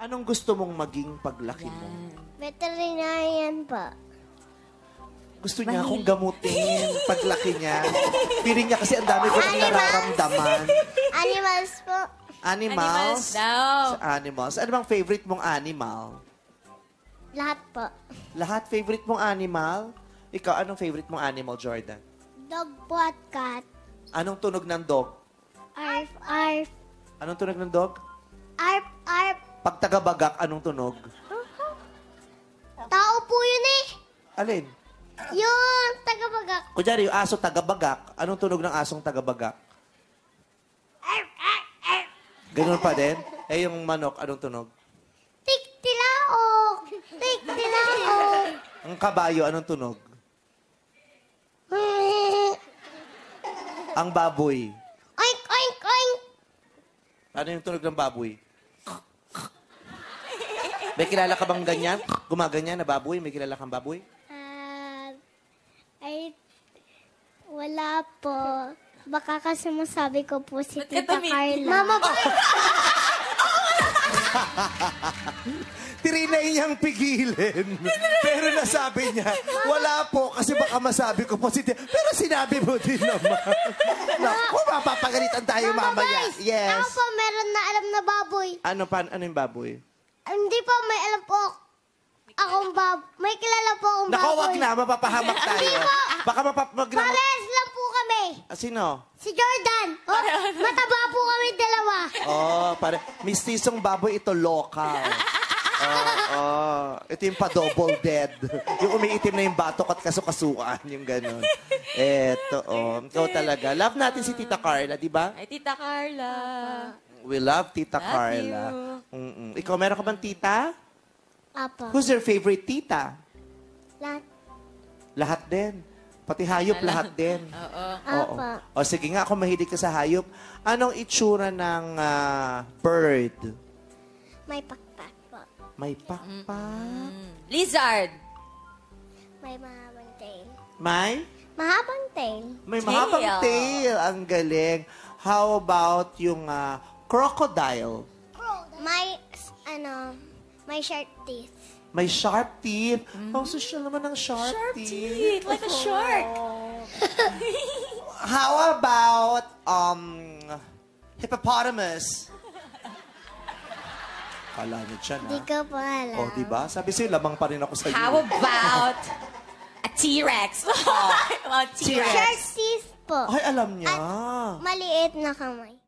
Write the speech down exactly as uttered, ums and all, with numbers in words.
Anong gusto mong maging paglaki mo? Veterinarian po. Gusto niya akong gamutin paglaki niya. Piling niya kasi ang dami ko nang nararamdaman. Animals po. Animals? Animals daw. Sa animals. Ano bang favorite mong animal? Lahat po. Lahat favorite mong animal? Ikaw, anong favorite mong animal, Jordan? Dog po at cat. Anong tunog ng dog? Arf, arf. Anong tunog ng dog? Arf, arf. Pag tagabagak, anong tunog? Tao po yun eh. Alin? Yung tagabagak. Kunyari, yung aso tagabagak. Anong tunog ng asong tagabagak? Arf, arf, arf. Ganun pa din? Eh, yung manok, anong tunog? Tik-tilaok. Tik-tilaok. Ang kabayo, anong tunog? Ang baboy. Oink, oink, oink. Ano yung tunog ng baboy? May kilala ka bang ganyan? Gumaganyan na baboy? May kilala kang baboy? Ah, ay, wala po. Baka kasi masabi ko po si Ba't Tita ka tumitig? Karla. Mama ba? Tirinay niyang pigilin. Pero nasabi niya, wala po kasi baka masabi ko positive. Pero sinabi mo din naman. Naku, mapapagalitan tayo Mama mamaya. Vice, Yes. ako po meron na alam na baboy. Ano pa? Ano yung baboy? Hindi po, may alam po akong baboy. May kilala po akong Naku, baboy. wag na. Mapapahamak tayo. Baka mapapag... Pares lang po kami. Ah, sino? Si Jordan. Oh, mataba po kami dalawa. Oh, pare. Mistisong baboy, ito local. Oh, oh. Ito yung pa-double dead. Yung umiitim na yung batok at kasukasuan. Yung ganun. Eto, oh. Ikaw talaga. Love natin si Tita Karla, di ba? Ay, Tita Karla. We love Tita Love Karla. Mm-mm. Ikaw, meron ka bang tita? Apa. Who's your favorite tita? Lahat. Lahat din. Pati hayop, lahat din. Oo. Oo. Apa. O sige nga, kung mahilig ka sa hayop, anong itsura ng ah, bird? May pakpak po. May pakpak. Mm. Lizard. May mahabang tail. May? Mahabang tail. May Tail. mahabang tail. Ang galing. How about yung ah, crocodile? May, ano, may sharp teeth. May sharp teeth. Ang social naman ng sharp, Sharp teeth. teeth. Like a shark. How about um hippopotamus? Kala niyo dyan, Di ha? ko po alam. Oh, di ba? Sabi sa'yo, lamang pa rin ako sa iyo. How about a T-Rex? Oh, Sharp T-Rex. teeth po. Ay, alam niya. Maliit na kamay.